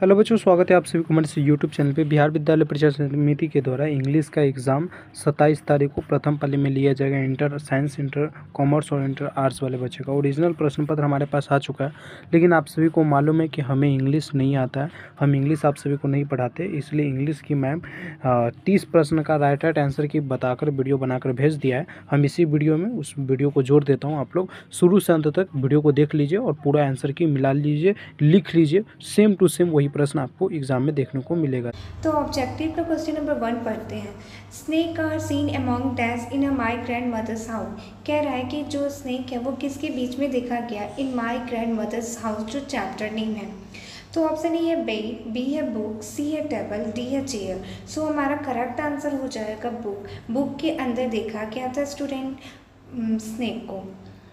Hello बच्चों, स्वागत है आप सभी को हमारे यूट्यूब चैनल पे। बिहार विद्यालय परीक्षा समिति के द्वारा इंग्लिश का एग्ज़ाम 27 तारीख को प्रथम पाली में लिया जाएगा। इंटर साइंस, इंटर कॉमर्स और इंटर आर्ट्स वाले बच्चे का ओरिजिनल प्रश्न पत्र हमारे पास आ चुका है। लेकिन आप सभी को मालूम है कि हमें इंग्लिश नहीं आता है, हम इंग्लिश आप सभी को नहीं पढ़ाते, इसलिए इंग्लिश की मैम 30 प्रश्न का राइट आंसर की बताकर वीडियो बनाकर भेज दिया है। हम इसी वीडियो में उस वीडियो को जोड़ देता हूँ, आप लोग शुरू से अंत तक वीडियो को देख लीजिए और पूरा आंसर की मिला लीजिए, लिख लीजिए। सेम टू सेम वही प्रश्न आपको एग्जाम में देखने को मिलेगा। तो ऑब्जेक्टिव का क्वेश्चन नंबर 1 पढ़ते हैं। Snake are seen among dash in a my grandmother's house. कह रहा है कि जो स्नेक है वो किसके बीच में देखा गया, in my grandmother's house, जो चैप्टर नेम है। तो ऑप्शन ए है बेड, बी है बुक, सी है टेबल, डी है चेयर। सो हमारा करेक्ट आंसर हो जाएगा बुक। बुक के अंदर देखा क्या था स्टूडेंट, स्नेक को।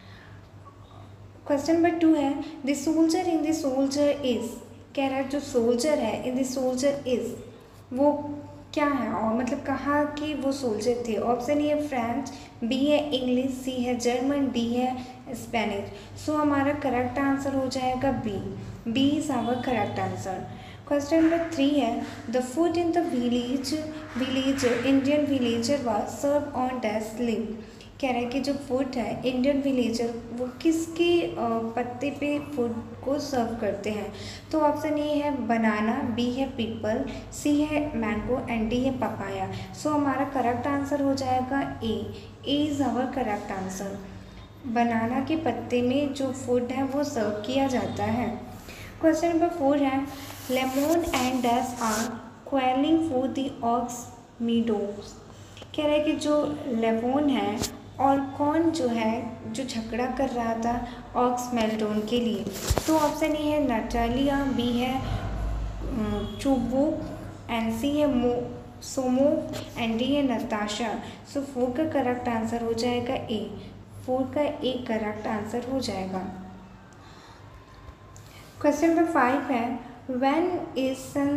क्वेश्चन नंबर 2 है the soldier in the soldier is. कह रहा है जो सोल्जर है इन द सोल्जर इज वो क्या है, और मतलब कहाँ के वो सोल्जर थे। ऑप्शन ए है फ्रेंच, बी है इंग्लिश, सी है जर्मन, डी है स्पेनिश। सो हमारा करेक्ट आंसर हो जाएगा B. B is our correct answer. Question number 3 है the food in the villager Indian villager was serve on dash leaf. कह रहा है कि जो फूड है इंडियन विलेजर वो किसके पत्ते पे फूड को सर्व करते हैं। तो ऑप्शन ए है बनाना, बी है पीपल, सी है मैंगो एंड डी है पपाया। सो हमारा करेक्ट आंसर हो जाएगा A. A is our correct answer. Banana के पत्ते में जो फूड है वो सर्व किया जाता है। क्वेश्चन नंबर 4 है lemon and dash are quarrelling for the ox meadows. कह रहा है कि जो लेमन है और कौन जो है जो झगड़ा कर रहा था ऑक्स मेल्टोन के लिए। तो ऑप्शन ए है नटालिया, बी है चुबुक एंड सी है सोमो एंड डी है नताशा। सो 4 का करेक्ट आंसर हो जाएगा ए। 4 का ए करेक्ट आंसर हो जाएगा। क्वेश्चन नंबर 5 है when is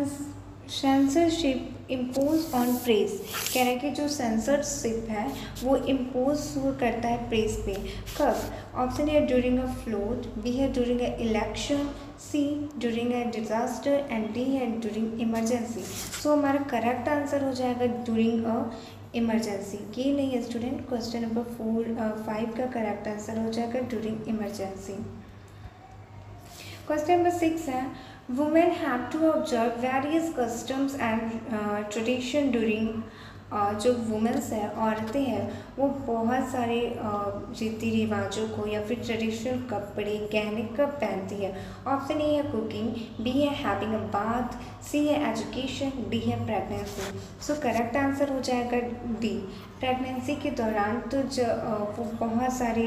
censorship impose on press. कह रहा है कि जो सेंसरशिप है वो इम्पोज करता है प्रेस पे कब। Option A during a float, B है during a election, C during a disaster and D है ड्यूरिंग इमरजेंसी। सो हमारा करेक्ट आंसर हो जाएगा ड्यूरिंग अ इमरजेंसी। ये नहीं है स्टूडेंट, क्वेश्चन नंबर 5 का करेक्ट आंसर हो जाएगा ड्यूरिंग इमरजेंसी। क्वेश्चन नंबर 6 है women have to observe various customs and tradition during. जो वुमेन्स है, औरतें हैं, वो बहुत सारे रीति रिवाजों को या फिर ट्रेडिशनल कपड़े गहने कब पहनती है। ऑप्शन ए है कुकिंग, बी है हैविंग अ बाथ, सी है एजुकेशन, डी है प्रेगनेंसी। सो करेक्ट आंसर हो जाएगा डी। प्रेगनेंसी के दौरान तो वो बहुत सारे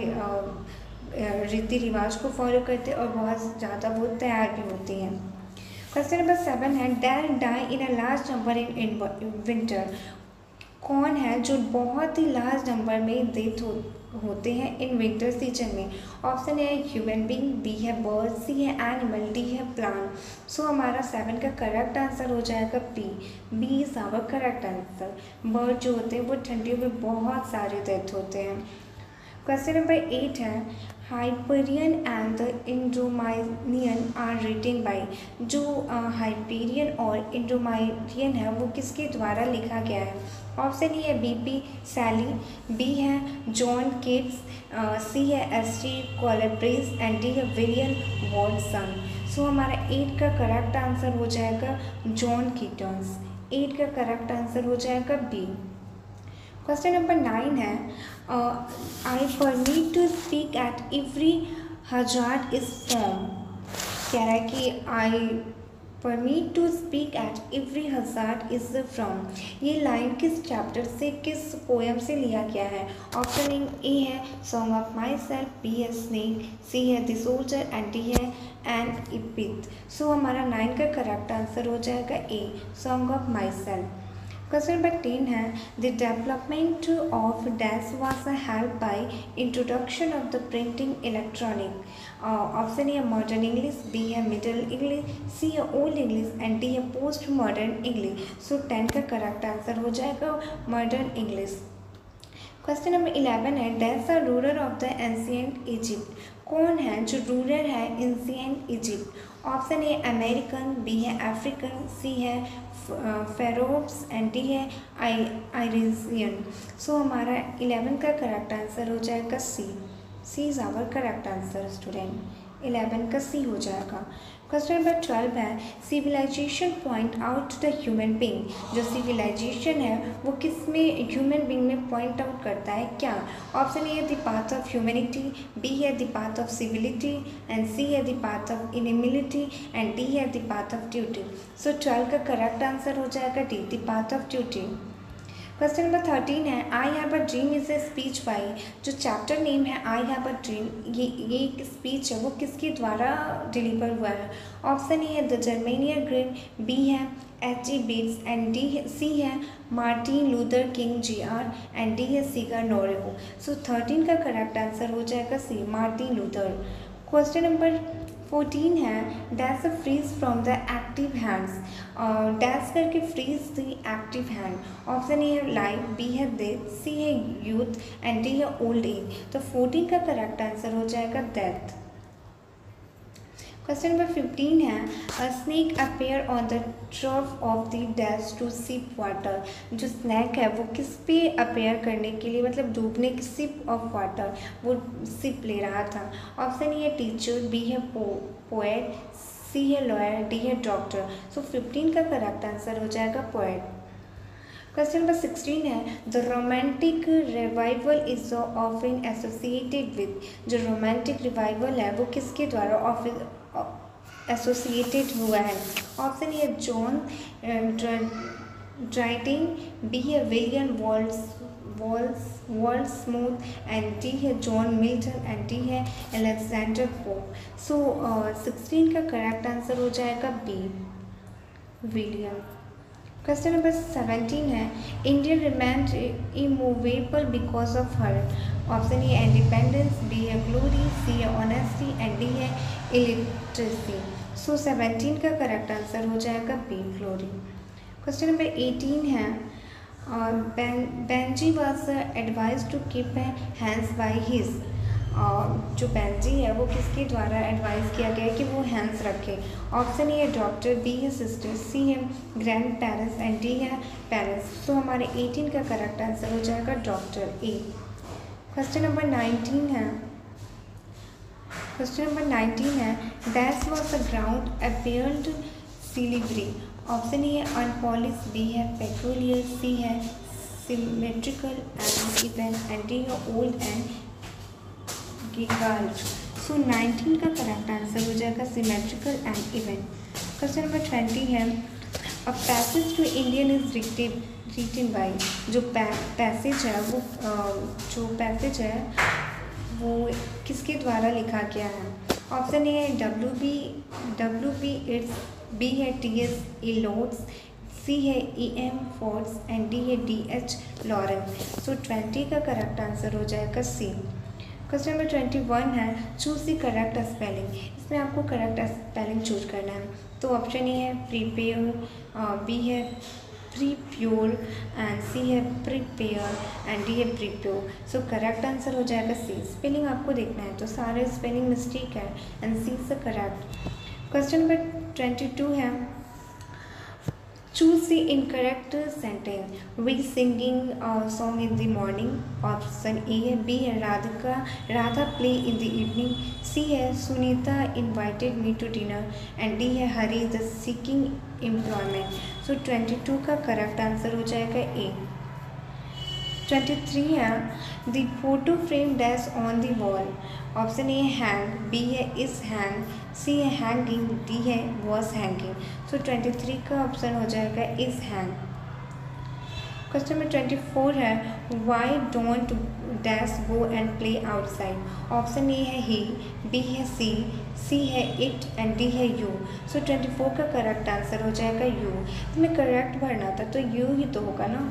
रीति रिवाज को फॉलो करते और बहुत ज़्यादा वो तैयार भी होती हैं। क्वेश्चन नंबर 7 है there die in a large number in winter. कौन है जो बहुत ही लार्ज नंबर में डेथ होते हैं इन विंटर सीजन में। Option A human being, B है बर्ड, सी है एनिमल, डी है प्लांट। सो हमारा 7 का करेक्ट आंसर हो जाएगा B. B is our correct answer. Bird जो होते हैं वो ठंडियों में बहुत सारे डेथ होते हैं। क्वेश्चन नंबर 8 है Hyperion and the Endymion are written by. जो हाइपेरियन और इंडोमाइनियन है वो किसके द्वारा लिखा गया है। ऑप्शन ए है बीपी सैली, बी है जॉन केट्स, सी है S T Coleridge and D है विलियम वॉटसन। सो हमारा 8 का करेक्ट आंसर हो जाएगा जॉन कीटन्स। 8 का करेक्ट आंसर हो जाएगा बी। क्वेश्चन नंबर 9 है I permit to speak at every hazard is form. कह रहा है कि I permit to speak at every hazard is from. ये लाइन किस चैप्टर से, किस पोएम से लिया गया है। ऑप्शन ए है song of myself, B है स्नेक, सी है द सोल्जर एंड डी है एन इपिथ। सो हमारा 9 का करेक्ट आंसर हो जाएगा A song of myself. Question number 10 है the development of dash was help by introduction of the printing electronic. Option A modern English, B है middle English, C है old English and D है post modern English. So 10 का correct answer हो जाएगा modern English. Question number 11 है dash the ruler of the ancient Egypt. कौन है जो रूलर है ancient Egypt. Option A American, B है अफ्रीकन, सी है फेरोप्स एंड डी है आयरिजियन। सो हमारा 11 का करेक्ट आंसर हो जाएगा C. C is our correct answer student. 11 का सी हो जाएगा। क्वेश्चन नंबर 12 है civilisation point out the human being. जो सिविलाइजेशन है वो किस में ह्यूमन बींग में पॉइंट आउट करता है क्या? ऑप्शन ए है the path of humanity, B है the path of civility and C है the path of inamiability and D है the path of duty. So 12 का करेक्ट आंसर हो जाएगा D, the path of duty. Question number 13 है I have a dream is a speech by. जो chapter name है I have a dream, ये speech है वो किसके द्वारा डिलीवर हुआ है? ऑप्शन ए है द जर्मेनियन ग्रीन, बी है H.G. Bets and D C है Martin Luther King Jr. And D है सीगा नोरेगो। सो 13 का करेक्ट आंसर हो जाएगा C, Martin Luther. Question number 14 है dash freeze from the active hands. Dash करके freeze the active hand. Option A है life, B है डेथ, सी है यूथ एंड डी है ओल्ड एज। तो 14 का करेक्ट आंसर हो जाएगा डेथ। क्वेश्चन नंबर 15 है a snake appear on the trough of the dash to sip water. जो स्नैक है वो किस पे अपेयर करने के लिए, मतलब डूबने की सिप ऑफ वाटर, वो सिप ले रहा था। ऑप्शन ए है टीचर, बी है पोएट, सी है लॉयर, डी है डॉक्टर। सो 15 का करेक्ट आंसर हो जाएगा पोएट। क्वेश्चन नंबर 16 है the romantic revival is often associated with. जो रोमांटिक रिवाइवल है वो किसके द्वारा एसोसिएटेड हुआ है? Option A John Dryden, B है विलियम वर्ड्सवर्थ एंड डी है जॉन मिल्टन एंड डी है अलेक्जेंडर पोप। सो 16 का करेक्ट आंसर हो जाएगा बी, विलियम। क्वेश्चन नंबर 17 है Indian remained immovable because of her. Option A independence, B है glory, C है honesty and D है illiteracy. So 17 का करेक्ट आंसर हो जाएगा बी, ग्लोरी। क्वेश्चन नंबर 18 है Benjy was advise to keep hands by his. जो Benjy है वो किसके द्वारा एडवाइस किया गया है कि वो हैंड्स रखे? ऑप्शन ए है डॉक्टर, बी है सिस्टर, सी है ग्रैंड पेरेंट्स एंड डी है पेरेंट्स। तो हमारे 18 का करेक्ट आंसर हो जाएगा डॉक्टर, ए। क्वेश्चन नंबर 19 है dash was the ground appeared silvery. Option A है अनपॉलिश, बी है पेट्रोलियर, सी है symmetrical and even and D है ओल्ड एंड गिगाल्ड। सो 19 का करेक्ट आंसर हो जाएगा symmetrical and even. Question number 20 है a passage to Indian is written by. जो passage है वो किसके द्वारा लिखा गया है? ऑप्शन ए है डब्ल्यू बी इट्स, बी है टी.एस. इलियट्स, सी है E.M. फोर्ड्स एंड डी है D.H. लॉरेंस। सो 20 का करेक्ट आंसर हो जाएगा सी। क्वेश्चन नंबर 21 है चूज द करेक्ट स्पेलिंग। इसमें आपको करेक्ट स्पेलिंग चूज करना है। तो ऑप्शन ए है प्रीपेयर, बी है प्रीप्योर एंड सी है प्रीपेयर एंड डी है प्रीप्योर। सो करेक्ट आंसर हो जाएगा सी। स्पेलिंग आपको देखना है तो सारे स्पेलिंग मिस्टेक है and C is the correct. Question number 22 है choose the incorrect sentence. We singing song in the morning. Option A है, बी है Radha play in the evening, C है Sunita invited me to dinner and D है Hari the seeking employment. So 22 का correct answer हो जाएगा A. 23 है the photo frame dash on the wall. Option A hang, B है is hang, C है hanging, D है was hanging. So 23 का option हो जाएगा इज हैंग। क्वेश्चन नंबर 24 है why don't dash go and play outside. Option A है he, B है C है इट एंड डी है यू। सो 24 का करेक्ट आंसर हो जाएगा यू। तुम्हें करेक्ट भरना था तो यू ही तो होगा ना।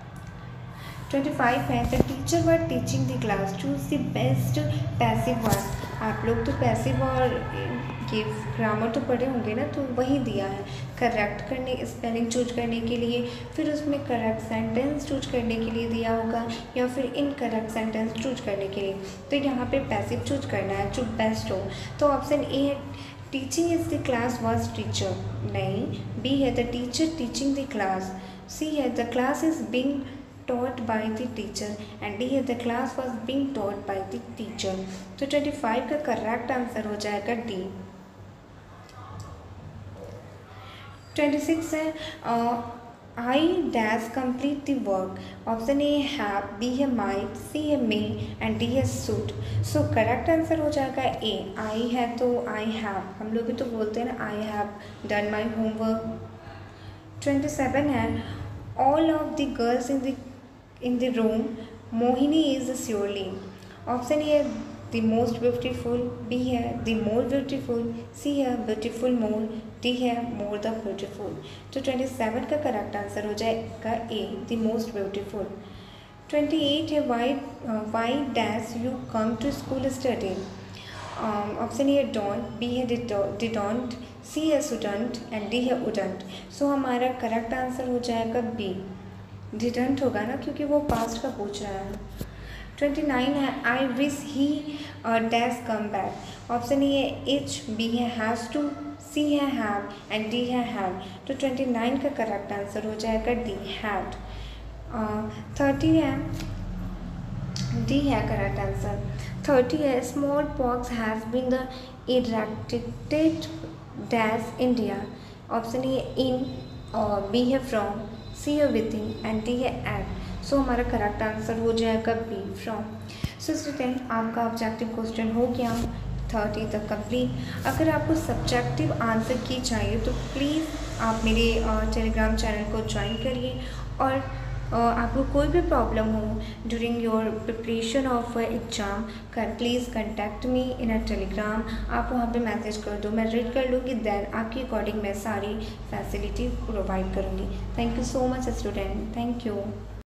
25 है the teacher were teaching the class choose the best passive word. आप लोग तो पैसिव और ये ग्रामर तो पढ़े होंगे ना, तो वही दिया है करेक्ट करने, स्पेलिंग चूज करने के लिए, फिर उसमें करेक्ट सेंटेंस चूज करने के लिए दिया होगा या फिर इनकरेक्ट सेंटेंस चूज करने के लिए। तो यहाँ पे पैसिव चूज करना है जो बेस्ट हो। तो ऑप्शन ए है teaching is the class was teacher, नहीं, बी है the teacher teaching the class, C है the class is being taught by the teacher, and D है the class was being taught by the teacher। तो 25 का correct answer हो जाएगा D। 26 है I dash complete the work, option A है have, B है might, C है may and D है should। सो करेक्ट आंसर हो जाएगा ए। I है तो I have, हम लोग भी तो बोलते हैं ना I have done my homework। 27 है all of the girls in the room Mohini is surely, option A है the most beautiful, बी है the more beautiful, सी है beautiful more, डी है more the beautiful। तो 27 का correct answer हो जाएगा ए the most beautiful। 28 है why dash you come to school study, option A है डोंट, बी है डिडोंट, सी है सुडंट एंड डी है उडंट। सो हमारा करेक्ट आंसर हो जाएगा बी डिडंट होगा ना, क्योंकि वो पास्ट का पूछ रहा है। 29 है I wish he dash come back, option A है इच, बी है हैज़ टू, सी है हैव एंड डी है हैड। तो 29 का करेक्ट आंसर हो जाएगा डी हैड। 30 है डी है करेक्ट आंसर। 30 है small pox has been the erected dash India, option A in, B है फ्रॉम, सी है विद इन एंड डी है एट। सो हमारा करेक्ट आंसर हो जाएगा बी फ्रॉम। सो स्टूडेंट आपका ऑब्जेक्टिव क्वेश्चन हो गया 30 तक कंप्लीट। अगर आपको सब्जेक्टिव आंसर की चाहिए तो प्लीज़ आप मेरे टेलीग्राम चैनल को ज्वाइन करिए, और आपको कोई भी प्रॉब्लम हो during your preparation of exam please contact me in a Telegram. आप वहाँ पे मैसेज कर दो, मैं रीड कर लूँगी, देन आपके अकॉर्डिंग मैं सारी फैसिलिटी प्रोवाइड करूँगी। Thank you so much student, thank you.